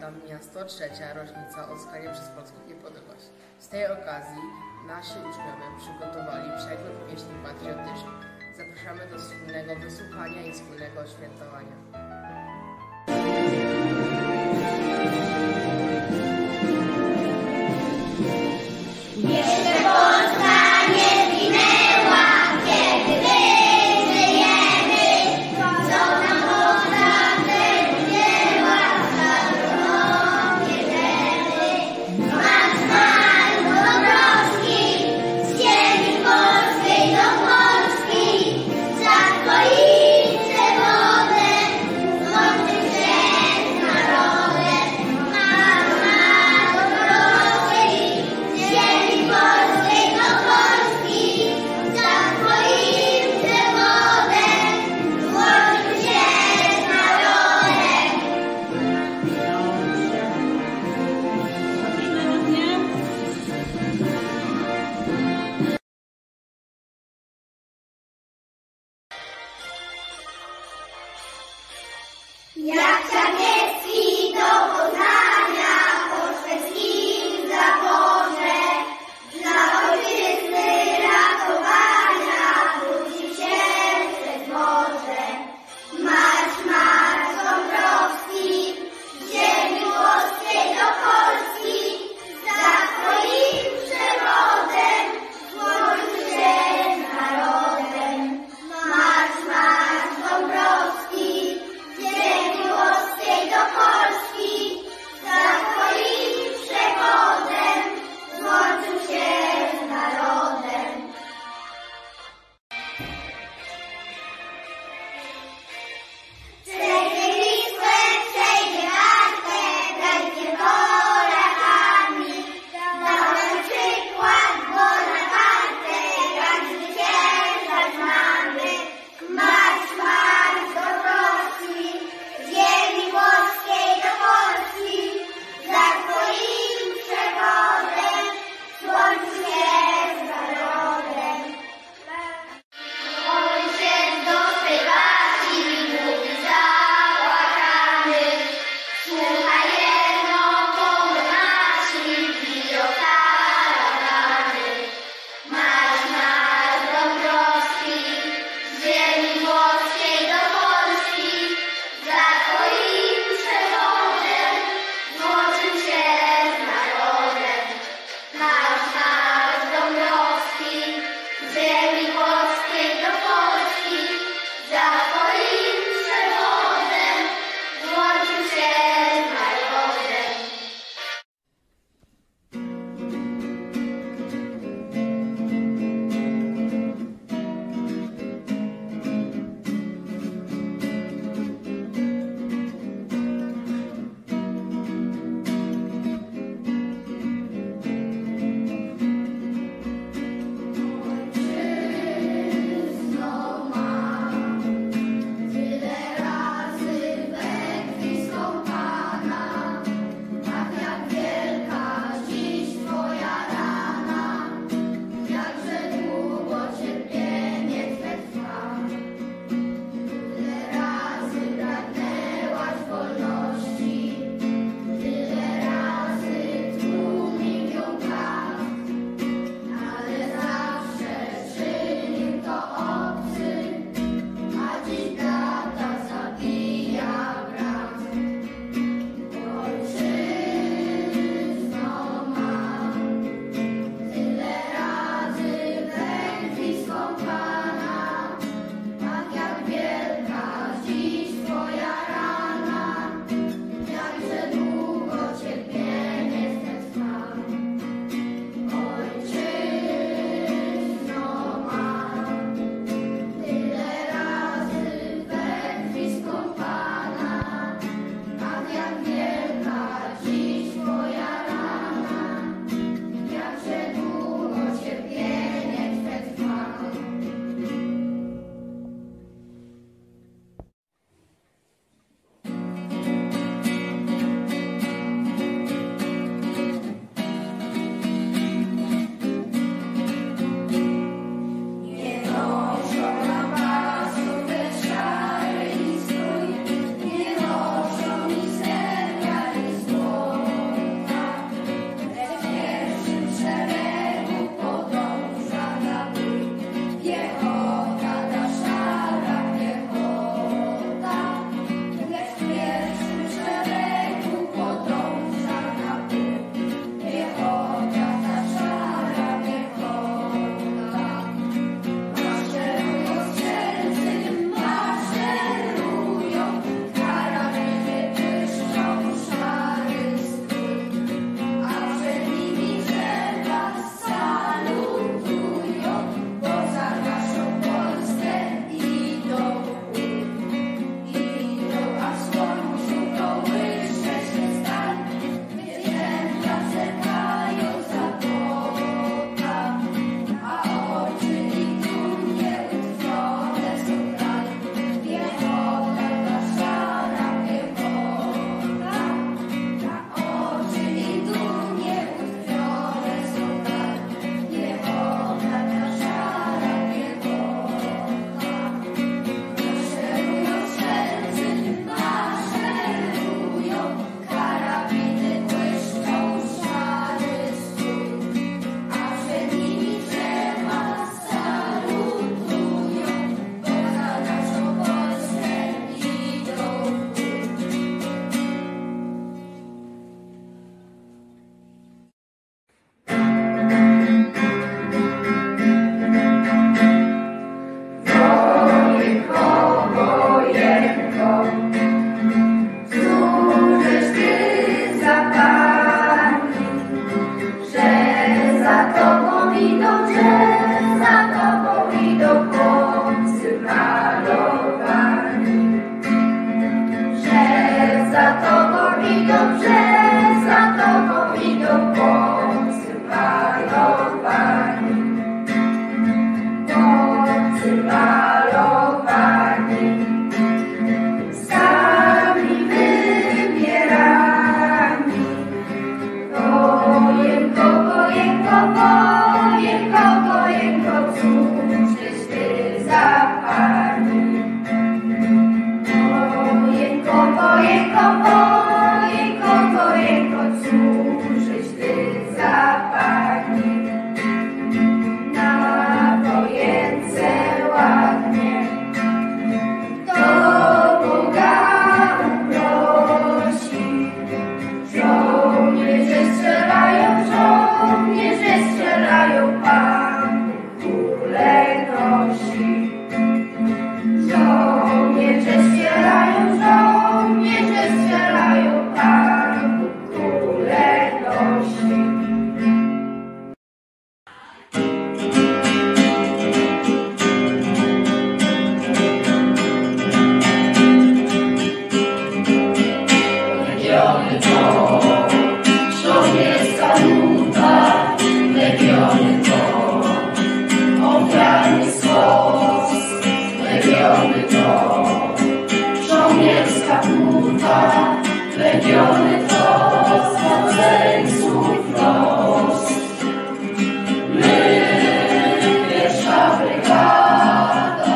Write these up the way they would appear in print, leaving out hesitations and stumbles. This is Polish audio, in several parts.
nam mija 103. rocznica odzyskania przez Polskę niepodległości. Z tej okazji nasi uczniowie przygotowali przegląd pieśni patriotycznych. Zapraszamy do wspólnego wysłuchania i wspólnego świętowania. Jak Czarniecki do Poznania po szwedzkim zaporze dla ojczyzny ratowania wrócił się przez morze. Marsz, marsz Dąbrowski, z ziemi włoskiej do Polski, za twoim przewodem złączył się z narodem. Marsz, marsz Dąbrowski, z ziemi włoskiej do Polski. tacy malowani, sami wybierani. Wojenko, wojenko, wojenko, wojenko, cóżeś ty za pani. Wojenko, wojenko, wojenko, wojenko, cóżeś ty za pani. Na wojence ładnie do Boga uprosi. Żołnierze strzelają, Pan kulę nosi. Żołnierze strzelają, Pan kulę nosi. Legiony to żołnierska nuta, legiony to ofiarny skos. Legiony to żołnierska nuta, legiony to złoceńców los. My, pierwsza brygada,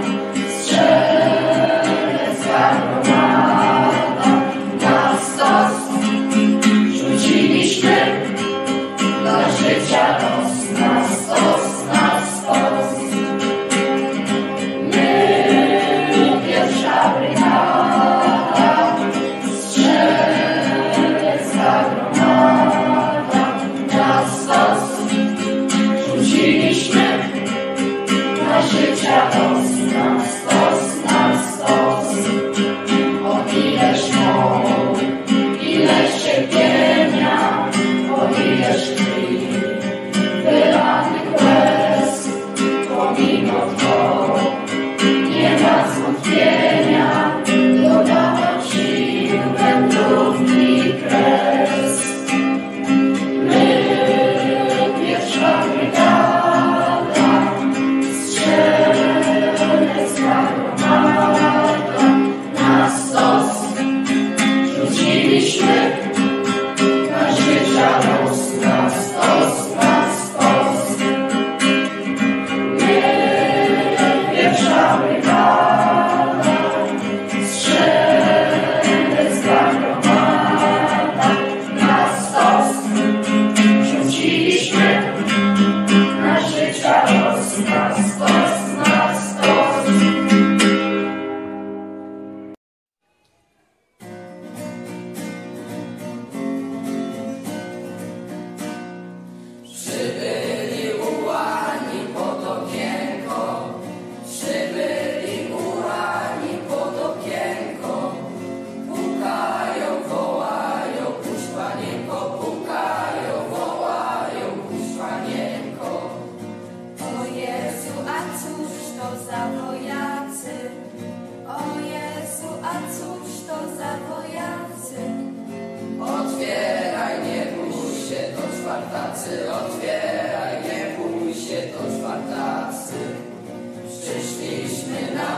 strzelecka gromada, na stos rzuciliśmy dla życia los, na stos, na stos. My, pierwsza brygada, strzelecka gromada, na stos rzuciliśmy dla życia los, na stos, na stos. O ileż mąk, ileż cierpienia, o ileż krwi, wylanych łez, pomimo to nie ma zwątpienia, dodawał sił wędrówki kres. My, pierwsza brygada, strzelecka gromada, na stos rzuciliśmy dla życia los, na stos, na stos. My, pierwsza brygada, strzelecka gromada, na stos rzuciliśmy dla życia los, na stos, na stos. Przybyli ułani pod okienko, przybyli ułani pod okienko. Pukają, wołają, puść panienko, pukają, wołają, puść panienko. O Jezu, a cóż to za wojacy? O Jezu, a cóż to za wojacy? Otwieraj, nie bój się, to czwartacy, otwieraj, nie bój się, to czwartacy. Przyszliśmy na